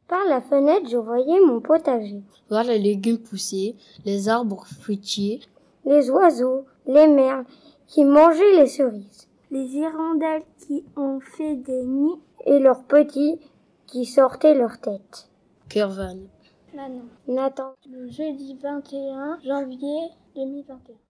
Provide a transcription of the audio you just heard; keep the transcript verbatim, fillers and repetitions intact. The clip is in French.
Par la fenêtre, je voyais mon potager. Voir les légumes pousser, les arbres fruitiers, les oiseaux, les merles qui mangeaient les cerises, les hirondelles qui ont fait des nids et leurs petits qui sortaient leur tête. Kervan. Manon. Nathan. Le jeudi vingt et un janvier deux mille vingt et un.